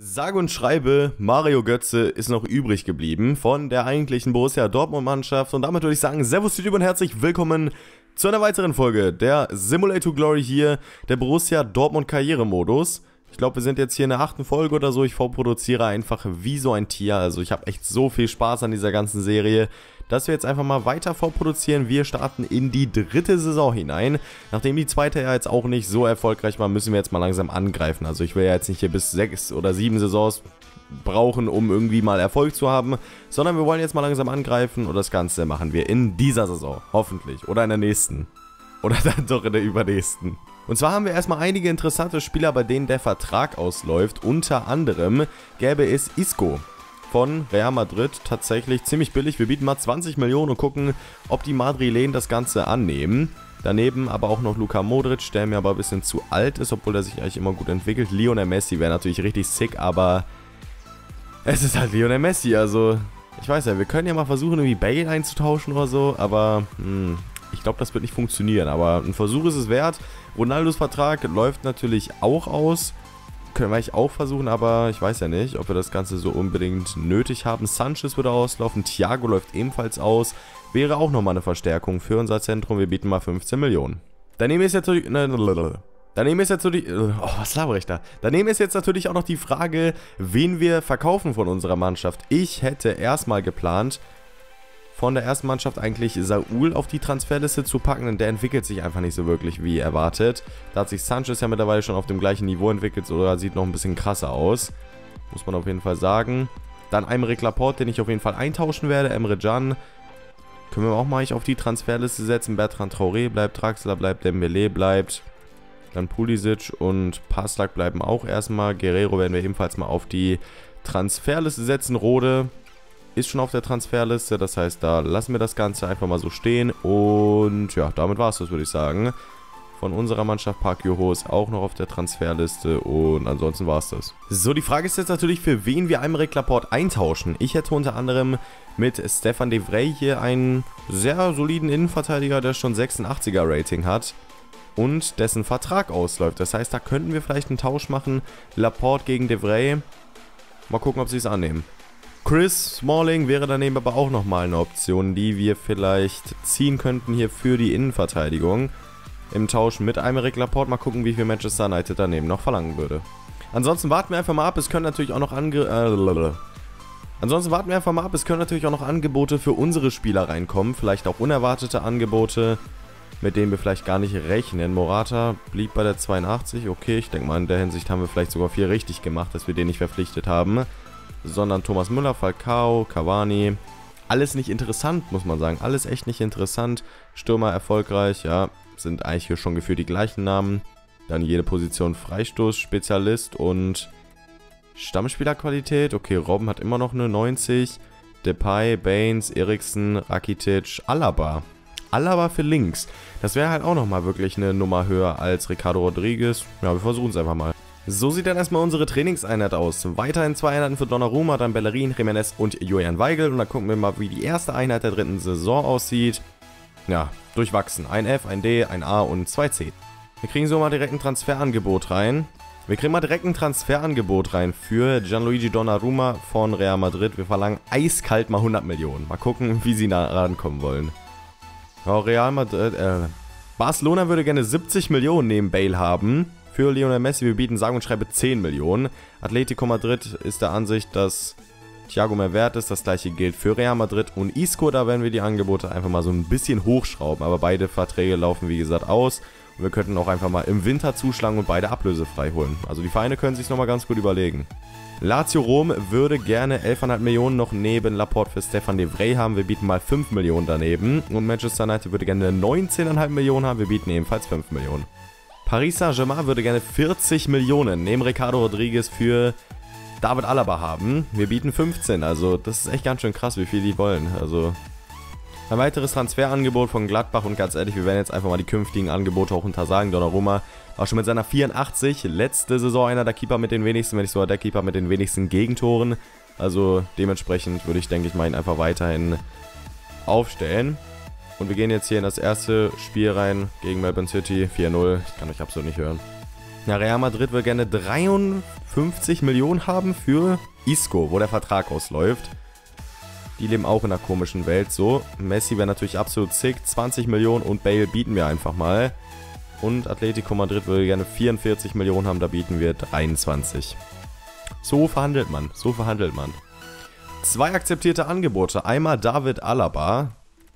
Sage und schreibe, Mario Götze ist noch übrig geblieben von der eigentlichen Borussia Dortmund-Mannschaft. Und damit würde ich sagen, Servus YouTube und herzlich willkommen zu einer weiteren Folge der Simulator Glory hier, der Borussia Dortmund Karrieremodus. Ich glaube, wir sind jetzt hier in der 8. Folge oder so. Ich vorproduziere einfach wie so ein Tier. Also ich habe echt so viel Spaß an dieser ganzen Serie, dass wir jetzt einfach mal weiter vorproduzieren. Wir starten in die 3. Saison hinein. Nachdem die 2. ja jetzt auch nicht so erfolgreich war, müssen wir jetzt mal langsam angreifen. Also ich will ja jetzt nicht hier bis 6 oder 7 Saisons brauchen, um irgendwie mal Erfolg zu haben, sondern wir wollen jetzt mal langsam angreifen und das Ganze machen wir in dieser Saison. Hoffentlich. Oder in der nächsten. Oder dann doch in der übernächsten. Und zwar haben wir erstmal einige interessante Spieler, bei denen der Vertrag ausläuft. Unter anderem gäbe es Isco von Real Madrid, tatsächlich ziemlich billig. Wir bieten mal 20 Millionen und gucken, ob die Madrilen das Ganze annehmen. Daneben aber auch noch Luka Modric, der mir aber ein bisschen zu alt ist, obwohl er sich eigentlich immer gut entwickelt. Lionel Messi wäre natürlich richtig sick, aber es ist halt Lionel Messi, also ich weiß ja, wir können ja mal versuchen, irgendwie Bale einzutauschen oder so, aber ich glaube, das wird nicht funktionieren, aber ein Versuch ist es wert. Ronaldos Vertrag läuft natürlich auch aus. Können wir eigentlich auch versuchen, aber ich weiß ja nicht, ob wir das Ganze so unbedingt nötig haben. Sanchez würde auslaufen, Thiago läuft ebenfalls aus. Wäre auch nochmal eine Verstärkung für unser Zentrum. Wir bieten mal 15 Millionen. Daneben ist jetzt natürlich... Daneben ist jetzt natürlich... Oh, was laber ich da? Daneben ist jetzt natürlich auch noch die Frage, wen wir verkaufen von unserer Mannschaft. Ich hätte erstmal geplant, von der ersten Mannschaft eigentlich Saúl auf die Transferliste zu packen, denn der entwickelt sich einfach nicht so wirklich wie erwartet. Da hat sich Sanchez ja mittlerweile schon auf dem gleichen Niveau entwickelt, oder sieht noch ein bisschen krasser aus. Muss man auf jeden Fall sagen. Dann Aymeric Laporte, den ich auf jeden Fall eintauschen werde. Emre Can können wir auch mal auf die Transferliste setzen. Bertrand Traoré bleibt, Draxler bleibt, Dembélé bleibt. Dann Pulisic und Passlack bleiben auch erstmal. Guerrero werden wir ebenfalls mal auf die Transferliste setzen. Rode ist schon auf der Transferliste, das heißt, da lassen wir das Ganze einfach mal so stehen. Und ja, damit war es das, würde ich sagen. Von unserer Mannschaft Park Joho ist auch noch auf der Transferliste und ansonsten war es das. So, die Frage ist jetzt natürlich, für wen wir Aymeric Laporte eintauschen. Ich hätte unter anderem mit Stefan de Vrij hier einen sehr soliden Innenverteidiger, der schon 86er Rating hat und dessen Vertrag ausläuft. Das heißt, da könnten wir vielleicht einen Tausch machen. Laporte gegen de Vrij. Mal gucken, ob sie es annehmen. Chris Smalling wäre daneben aber auch nochmal eine Option, die wir vielleicht ziehen könnten hier für die Innenverteidigung. Im Tausch mit Aymeric Laporte. Mal gucken, wie viel Manchester United daneben noch verlangen würde. Ansonsten warten wir einfach mal ab. Es können natürlich auch noch Angebote für unsere Spieler reinkommen. Vielleicht auch unerwartete Angebote, mit denen wir vielleicht gar nicht rechnen. Morata blieb bei der 82. Okay, ich denke mal, in der Hinsicht haben wir vielleicht sogar viel richtig gemacht, dass wir den nicht verpflichtet haben. Sondern Thomas Müller, Falcao, Cavani. Alles nicht interessant, muss man sagen. Alles echt nicht interessant. Stürmer erfolgreich, ja, sind eigentlich hier schon gefühlt die gleichen Namen. Dann jede Position Freistoß, Spezialist und Stammspielerqualität. Okay, Robben hat immer noch eine 90. Depay, Baines, Eriksen, Rakitic, Alaba. Alaba für links. Das wäre halt auch nochmal wirklich eine Nummer höher als Ricardo Rodriguez. Ja, wir versuchen es einfach mal. So sieht dann erstmal unsere Trainingseinheit aus. Weiterhin 2 Einheiten für Donnarumma, dann Bellerin, Jimenez und Julian Weigl. Und dann gucken wir mal, wie die erste Einheit der 3. Saison aussieht. Ja, durchwachsen. Ein F, ein D, ein A und 2 C. Wir kriegen so mal direkt ein Transferangebot rein. Für Gianluigi Donnarumma von Real Madrid. Wir verlangen eiskalt mal 100 Millionen. Mal gucken, wie sie da rankommen wollen. Ja, Real Madrid, Barcelona würde gerne 70 Millionen neben Bale haben. Für Lionel Messi, wir bieten sage und schreibe 10 Millionen. Atletico Madrid ist der Ansicht, dass Thiago mehr wert ist. Das gleiche gilt für Real Madrid und Isco. Da werden wir die Angebote einfach mal so ein bisschen hochschrauben. Aber beide Verträge laufen, wie gesagt, aus. Und wir könnten auch einfach mal im Winter zuschlagen und beide ablösefrei holen. Also die Vereine können sich nochmal ganz gut überlegen. Lazio Rom würde gerne 11,5 Millionen noch neben Laporte für Stefan de Vrij haben. Wir bieten mal 5 Millionen daneben. Und Manchester United würde gerne 19,5 Millionen haben. Wir bieten ebenfalls 5 Millionen. Paris Saint-Germain würde gerne 40 Millionen neben Ricardo Rodriguez für David Alaba haben. Wir bieten 15, also das ist echt ganz schön krass, wie viel die wollen. Also ein weiteres Transferangebot von Gladbach und ganz ehrlich, wir werden jetzt einfach mal die künftigen Angebote auch untersagen. Donnarumma war schon mit seiner 84, letzte Saison einer der Keeper mit den wenigsten, wenn nicht sogar der Keeper mit den wenigsten Gegentoren. Also dementsprechend würde ich, denke ich mal, ihn einfach weiterhin aufstellen. Und wir gehen jetzt hier in das erste Spiel rein gegen Melbourne City. 4-0. Ich kann euch absolut nicht hören. Ja, Real Madrid will gerne 53 Millionen haben für Isco, wo der Vertrag ausläuft. Die leben auch in einer komischen Welt. So, Messi wäre natürlich absolut sick. 20 Millionen und Bale bieten wir einfach mal. Und Atletico Madrid würde gerne 44 Millionen haben, da bieten wir 23. So verhandelt man, so verhandelt man. 2 akzeptierte Angebote. Einmal David Alaba.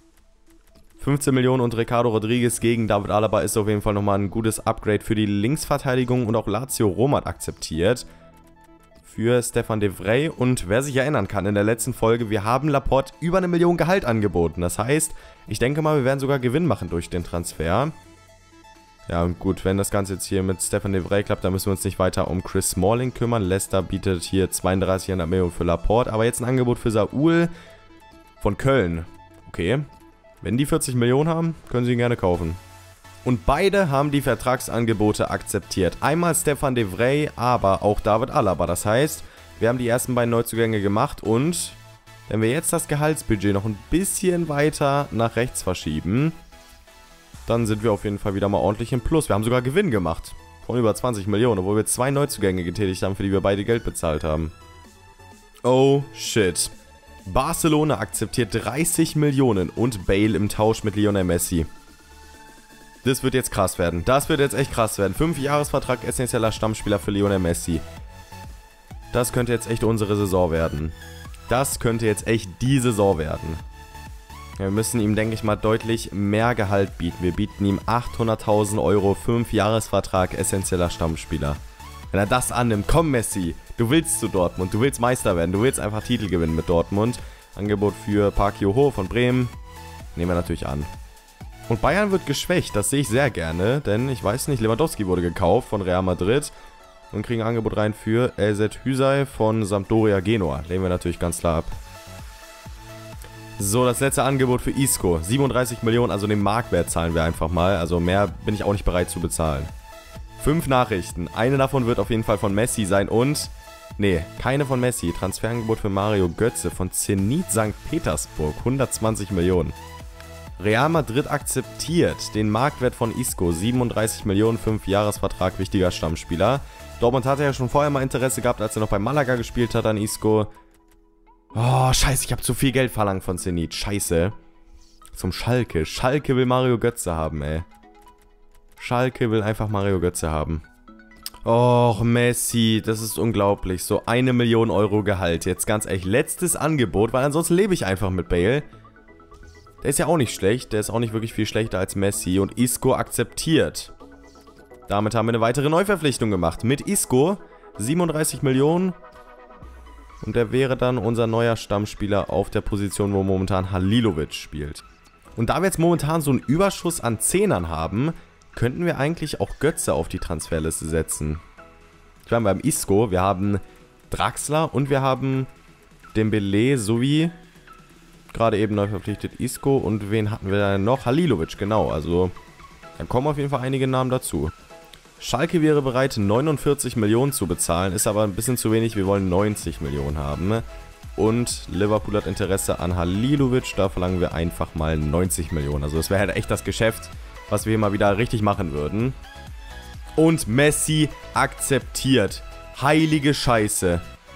15 Millionen und Ricardo Rodriguez gegen David Alaba ist auf jeden Fall nochmal ein gutes Upgrade für die Linksverteidigung. Und auch Lazio Rom hat akzeptiert. Für Stefan de Vrij. Und wer sich erinnern kann, in der letzten Folge, wir haben Laporte über 1 Million Gehalt angeboten. Das heißt, ich denke mal, wir werden sogar Gewinn machen durch den Transfer. Ja, und gut, wenn das Ganze jetzt hier mit Stefan de Vrij klappt, dann müssen wir uns nicht weiter um Chris Smalling kümmern. Leicester bietet hier 32,5 Millionen für Laporte. Aber jetzt ein Angebot für Saúl von Köln. Okay. Wenn die 40 Millionen haben, können sie ihn gerne kaufen. Und beide haben die Vertragsangebote akzeptiert. Einmal Stefan de Vrij, aber auch David Alaba. Das heißt, wir haben die ersten beiden Neuzugänge gemacht und wenn wir jetzt das Gehaltsbudget noch ein bisschen weiter nach rechts verschieben, dann sind wir auf jeden Fall wieder mal ordentlich im Plus. Wir haben sogar Gewinn gemacht von über 20 Millionen, obwohl wir 2 Neuzugänge getätigt haben, für die wir beide Geld bezahlt haben. Oh shit. Barcelona akzeptiert 30 Millionen und Bale im Tausch mit Lionel Messi. Das wird jetzt krass werden. Das wird jetzt echt krass werden. 5-Jahres-Vertrag, essentieller Stammspieler für Lionel Messi. Das könnte jetzt echt unsere Saison werden. Das könnte jetzt echt die Saison werden. Ja, wir müssen ihm, denke ich mal, deutlich mehr Gehalt bieten. Wir bieten ihm 800.000 €, 5-Jahres-Vertrag, essentieller Stammspieler. Wenn er das annimmt, komm Messi, du willst zu Dortmund, du willst Meister werden, du willst einfach Titel gewinnen mit Dortmund. Angebot für Park Joo-ho von Bremen, nehmen wir natürlich an. Und Bayern wird geschwächt, das sehe ich sehr gerne, denn ich weiß nicht, Lewandowski wurde gekauft von Real Madrid und kriegen ein Angebot rein für LZ Hysaj von Sampdoria Genua. Lehnen wir natürlich ganz klar ab. So, das letzte Angebot für Isco, 37 Millionen, also den Marktwert zahlen wir einfach mal, also mehr bin ich auch nicht bereit zu bezahlen. 5 Nachrichten. Eine davon wird auf jeden Fall von Messi sein und... Nee, keine von Messi. Transferangebot für Mario Götze von Zenit St. Petersburg. 120 Millionen. Real Madrid akzeptiert den Marktwert von Isco. 37 Millionen, 5-Jahres-Vertrag, wichtiger Stammspieler. Dortmund hatte ja schon vorher mal Interesse gehabt, als er noch bei Malaga gespielt hat an Isco. Oh, scheiße, ich habe zu viel Geld verlangt von Zenit. Scheiße. Zum Schalke. Schalke will Mario Götze haben, ey. Schalke will einfach Mario Götze haben. Och, Messi, das ist unglaublich. So 1 Million € Gehalt. Jetzt ganz ehrlich, letztes Angebot, weil ansonsten lebe ich einfach mit Bale. Der ist ja auch nicht schlecht. Der ist auch nicht wirklich viel schlechter als Messi. Und Isco akzeptiert. Damit haben wir eine weitere Neuverpflichtung gemacht. Mit Isco 37 Millionen. Und der wäre dann unser neuer Stammspieler auf der Position, wo momentan Halilovic spielt. Und da wir jetzt momentan so einen Überschuss an Zehnern haben, könnten wir eigentlich auch Götze auf die Transferliste setzen. Ich meine, beim Isco, wir haben Draxler und wir haben Dembélé sowie gerade eben neu verpflichtet Isco. Und wen hatten wir denn noch? Halilovic, genau. Also, da kommen auf jeden Fall einige Namen dazu. Schalke wäre bereit, 49 Millionen zu bezahlen, ist aber ein bisschen zu wenig. Wir wollen 90 Millionen haben. Und Liverpool hat Interesse an Halilovic, da verlangen wir einfach mal 90 Millionen. Also das wäre halt echt das Geschäft, was wir hier mal wieder richtig machen würden. Und Messi akzeptiert. Heilige Scheiße.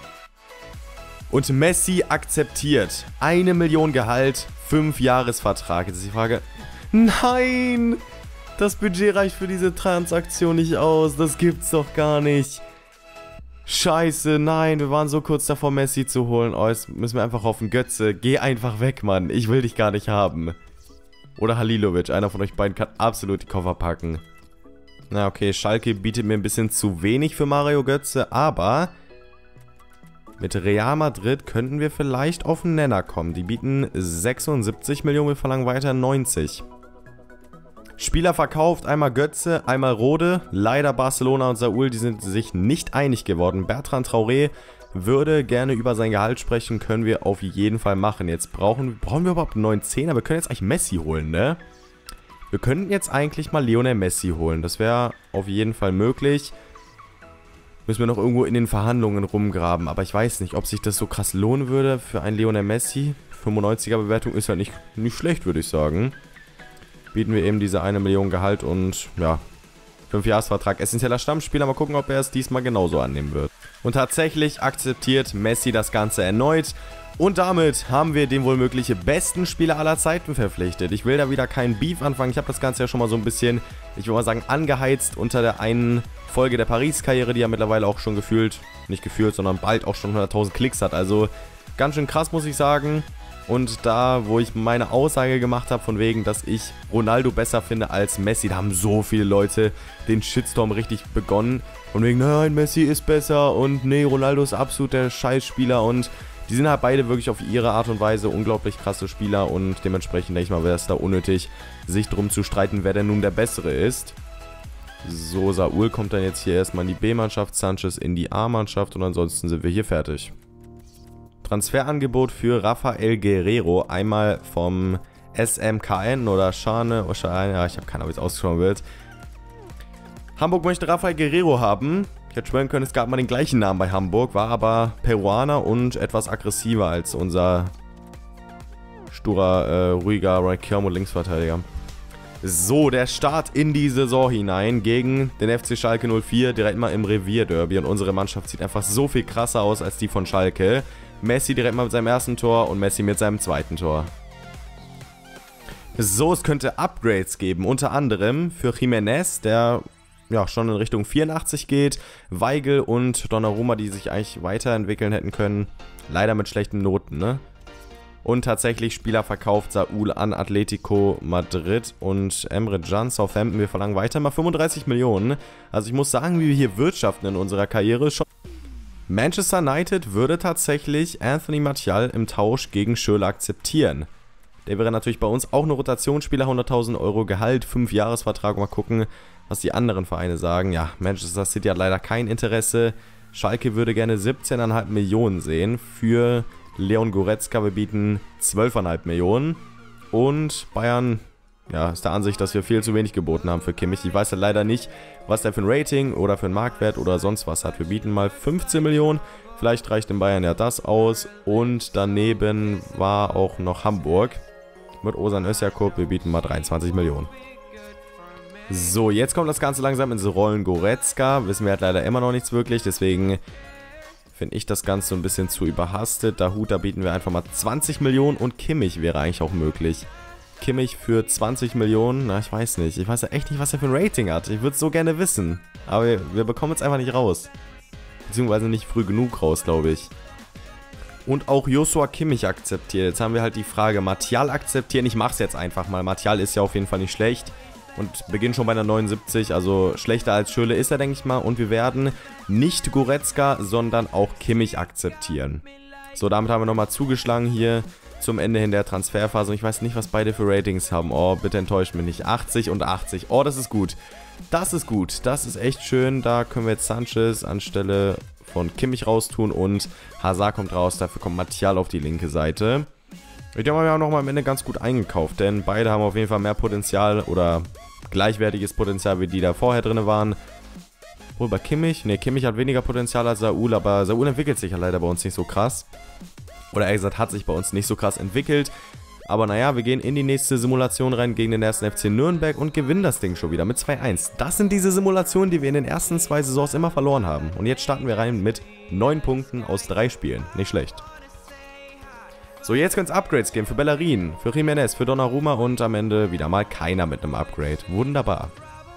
Und Messi akzeptiert. 1 Million Gehalt, 5-Jahres-Vertrag. Jetzt ist die Frage, nein! Das Budget reicht für diese Transaktion nicht aus. Das gibt's doch gar nicht. Scheiße, nein, wir waren so kurz davor, Messi zu holen. Oh, jetzt müssen wir einfach hoffen. Götze, geh einfach weg, Mann. Ich will dich gar nicht haben. Oder Halilovic, einer von euch beiden kann absolut die Koffer packen. Na okay, Schalke bietet mir ein bisschen zu wenig für Mario Götze, aber mit Real Madrid könnten wir vielleicht auf einen Nenner kommen. Die bieten 76 Millionen, wir verlangen weiter 90. Spieler verkauft, einmal Götze, einmal Rode. Leider Barcelona und Saúl, die sind sich nicht einig geworden. Bertrand Traoré würde gerne über sein Gehalt sprechen, können wir auf jeden Fall machen. Jetzt brauchen wir überhaupt einen neuen Zehner? Wir können jetzt eigentlich Messi holen, ne? Wir könnten jetzt eigentlich mal Lionel Messi holen. Das wäre auf jeden Fall möglich. Müssen wir noch irgendwo in den Verhandlungen rumgraben. Aber ich weiß nicht, ob sich das so krass lohnen würde für einen Lionel Messi. 95er Bewertung ist halt nicht schlecht, würde ich sagen. Bieten wir eben diese 1 Million Gehalt und ja, 5-Jahres-Vertrag, essentieller Stammspieler. Mal gucken, ob er es diesmal genauso annehmen wird. Und tatsächlich akzeptiert Messi das Ganze erneut. Und damit haben wir den wohl mögliche besten Spieler aller Zeiten verpflichtet. Ich will da wieder keinen Beef anfangen. Ich habe das Ganze ja schon mal so ein bisschen, ich würde mal sagen, angeheizt unter der einen Folge der Paris-Karriere, die ja mittlerweile auch schon nicht gefühlt, sondern bald auch schon 100.000 Klicks hat. Also ganz schön krass, muss ich sagen. Und da, wo ich meine Aussage gemacht habe, von wegen, dass ich Ronaldo besser finde als Messi, da haben so viele Leute den Shitstorm richtig begonnen. Von wegen, nein, Messi ist besser und nee, Ronaldo ist absolut der Scheißspieler. Und die sind halt beide wirklich auf ihre Art und Weise unglaublich krasse Spieler. Und dementsprechend denke ich mal, wäre es da unnötig, sich drum zu streiten, wer denn nun der Bessere ist. So, Saúl kommt dann jetzt hier erstmal in die B-Mannschaft, Sanchez in die A-Mannschaft und ansonsten sind wir hier fertig. Transferangebot für Rafael Guerreiro, einmal vom SMKN oder Schane, ja, ich habe keine Ahnung, wie es ausgesprochen wird. Hamburg möchte Rafael Guerreiro haben. Ich hätte schwören können, es gab mal den gleichen Namen bei Hamburg, war aber Peruaner und etwas aggressiver als unser sturer, ruhiger Linksverteidiger. So, der Start in die Saison hinein gegen den FC Schalke 04, direkt mal im Revierderby. Und unsere Mannschaft sieht einfach so viel krasser aus als die von Schalke. Messi direkt mal mit seinem ersten Tor und Messi mit seinem zweiten Tor. So, es könnte Upgrades geben, unter anderem für Jiménez, der ja schon in Richtung 84 geht, Weigl und Donnarumma, die sich eigentlich weiterentwickeln hätten können. Leider mit schlechten Noten, ne? Und tatsächlich Spieler verkauft Saúl an Atletico Madrid und Emre Can, Southampton. Wir verlangen weiter mal 35 Millionen. Also ich muss sagen, wie wir hier wirtschaften in unserer Karriere schon. Manchester United würde tatsächlich Anthony Martial im Tausch gegen Schürrle akzeptieren. Der wäre natürlich bei uns auch ein Rotationsspieler, 100.000 Euro Gehalt, 5-Jahres-Vertrag. Mal gucken, was die anderen Vereine sagen. Ja, Manchester City hat leider kein Interesse. Schalke würde gerne 17,5 Millionen sehen für Leon Goretzka. Wir bieten 12,5 Millionen. Und Bayern, ja, ist der Ansicht, dass wir viel zu wenig geboten haben für Kimmich. Ich weiß ja leider nicht, was der für ein Rating oder für einen Marktwert oder sonst was hat. Wir bieten mal 15 Millionen. Vielleicht reicht in Bayern ja das aus. Und daneben war auch noch Hamburg mit Ozan Özyakup. Wir bieten mal 23 Millionen. So, jetzt kommt das Ganze langsam ins Rollen. Goretzka, wissen wir halt leider immer noch nichts wirklich, deswegen finde ich das Ganze so ein bisschen zu überhastet. Da bieten wir einfach mal 20 Millionen und Kimmich wäre eigentlich auch möglich. Kimmich für 20 Millionen, na ich weiß nicht. Ich weiß ja echt nicht, was er für ein Rating hat. Ich würde es so gerne wissen, aber wir bekommen es einfach nicht raus. Beziehungsweise nicht früh genug raus, glaube ich. Und auch Joshua Kimmich akzeptiert. Jetzt haben wir halt die Frage, Martial akzeptieren. Ich mache es jetzt einfach mal. Martial ist ja auf jeden Fall nicht schlecht. Und beginnt schon bei der 79, also schlechter als Schürrle ist er, denke ich mal. Und wir werden nicht Goretzka, sondern auch Kimmich akzeptieren. So, damit haben wir nochmal zugeschlagen hier zum Ende hin der Transferphase. Und ich weiß nicht, was beide für Ratings haben. Oh, bitte enttäuscht mich nicht. 80 und 80. Oh, das ist gut. Das ist gut. Das ist echt schön. Da können wir jetzt Sanchez anstelle von Kimmich raustun. Und Hazard kommt raus. Dafür kommt Martial auf die linke Seite. Ich denke mal, wir haben nochmal am Ende ganz gut eingekauft. Denn beide haben auf jeden Fall mehr Potenzial oder gleichwertiges Potenzial, wie die da vorher drin waren. Wohl bei Kimmich? Ne, Kimmich hat weniger Potenzial als Saúl, aber Saúl entwickelt sich ja leider bei uns nicht so krass. Oder eher gesagt, hat sich bei uns nicht so krass entwickelt. Aber naja, wir gehen in die nächste Simulation rein gegen den ersten FC Nürnberg und gewinnen das Ding schon wieder mit 2-1. Das sind diese Simulationen, die wir in den ersten 2 Saisons immer verloren haben. Und jetzt starten wir rein mit 9 Punkten aus 3 Spielen. Nicht schlecht. So, jetzt können es Upgrades geben für Bellerin, für Jiménez, für Donnarumma und am Ende wieder mal keiner mit einem Upgrade. Wunderbar.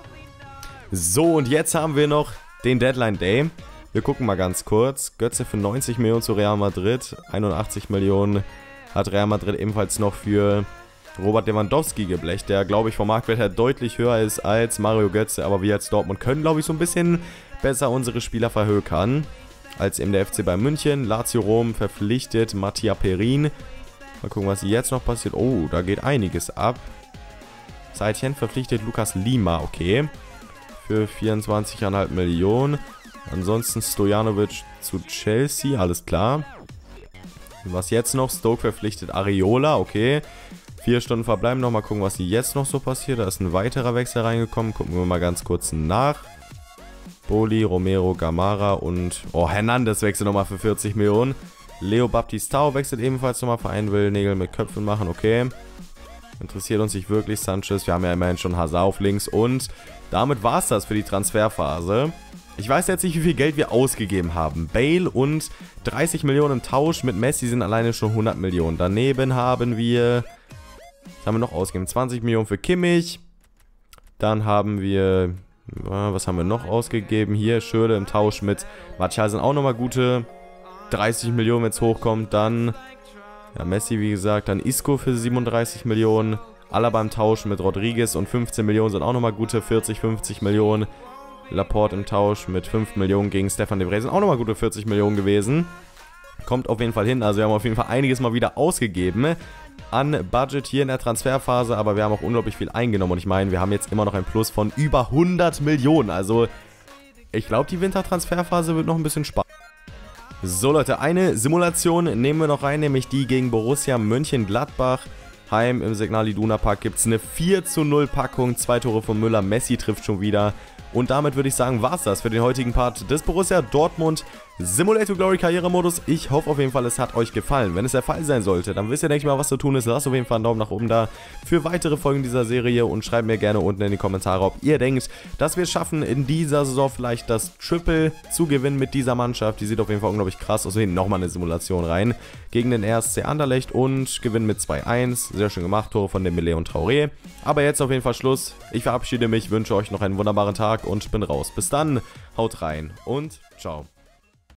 So, und jetzt haben wir noch den Deadline Day. Wir gucken mal ganz kurz. Götze für 90 Millionen zu Real Madrid. 81 Millionen hat Real Madrid ebenfalls noch für Robert Lewandowski geblecht, der, glaube ich, vom Marktwert her deutlich höher ist als Mario Götze. Aber wir als Dortmund können, glaube ich, so ein bisschen besser unsere Spieler verhökern als eben der FC Bayern München. Lazio Rom verpflichtet Mattia Perin. Mal gucken, was jetzt noch passiert. Oh, da geht einiges ab. Saint-Étienne verpflichtet Lucas Lima, okay. Für 24,5 Millionen. Ansonsten Stojanovic zu Chelsea, alles klar. Was jetzt noch? Stoke verpflichtet Areola, okay. 4 Stunden verbleiben noch. Mal gucken, was jetzt noch so passiert. Da ist ein weiterer Wechsel reingekommen. Gucken wir mal ganz kurz nach. Boli, Romero, Gamara und Hernandez wechselt nochmal für 40 Millionen. Leo Baptistao wechselt ebenfalls nochmal. Verein will Nägel mit Köpfen machen, okay. Interessiert uns nicht wirklich Sanchez. Wir haben ja immerhin schon Hazard auf links. Und damit war es das für die Transferphase. Ich weiß jetzt nicht, wie viel Geld wir ausgegeben haben. Bale und 30 Millionen im Tausch mit Messi sind alleine schon 100 Millionen. Daneben haben wir, was haben wir noch ausgegeben? 20 Millionen für Kimmich. Dann haben wir, was haben wir noch ausgegeben? Hier, Schürrle im Tausch mit Martial sind auch nochmal gute 30 Millionen, wenn es hochkommt. Dann, ja, Messi, wie gesagt. Dann Isco für 37 Millionen. Alaba im Tausch mit Rodriguez und 15 Millionen sind auch nochmal gute 40, 50 Millionen. Laporte im Tausch mit 5 Millionen gegen Stefan de Vrij sind auch nochmal gute 40 Millionen gewesen. Kommt auf jeden Fall hin, also wir haben auf jeden Fall einiges mal wieder ausgegeben an Budget hier in der Transferphase, aber wir haben auch unglaublich viel eingenommen und ich meine, wir haben jetzt immer noch ein Plus von über 100 Millionen, also ich glaube, die Wintertransferphase wird noch ein bisschen spannend. So Leute, eine Simulation nehmen wir noch rein, nämlich die gegen Borussia Mönchengladbach. Heim im Signal Iduna Park gibt es eine 4:0 Packung, 2 Tore von Müller, Messi trifft schon wieder. Und damit würde ich sagen, war es das für den heutigen Part des Borussia Dortmund Simulator Glory Karrieremodus. Ich hoffe auf jeden Fall, es hat euch gefallen. Wenn es der Fall sein sollte, dann wisst ihr, denke ich mal, was zu tun ist. Lasst auf jeden Fall einen Daumen nach oben da für weitere Folgen dieser Serie und schreibt mir gerne unten in die Kommentare, ob ihr denkt, dass wir es schaffen, in dieser Saison vielleicht das Triple zu gewinnen mit dieser Mannschaft. Die sieht auf jeden Fall unglaublich krass aus. Also nochmal eine Simulation rein gegen den RSC Anderlecht und gewinnen mit 2:1. Sehr schön gemacht, Tore von Dembélé und Traoré. Aber jetzt auf jeden Fall Schluss. Ich verabschiede mich, wünsche euch noch einen wunderbaren Tag und bin raus. Bis dann, haut rein und ciao.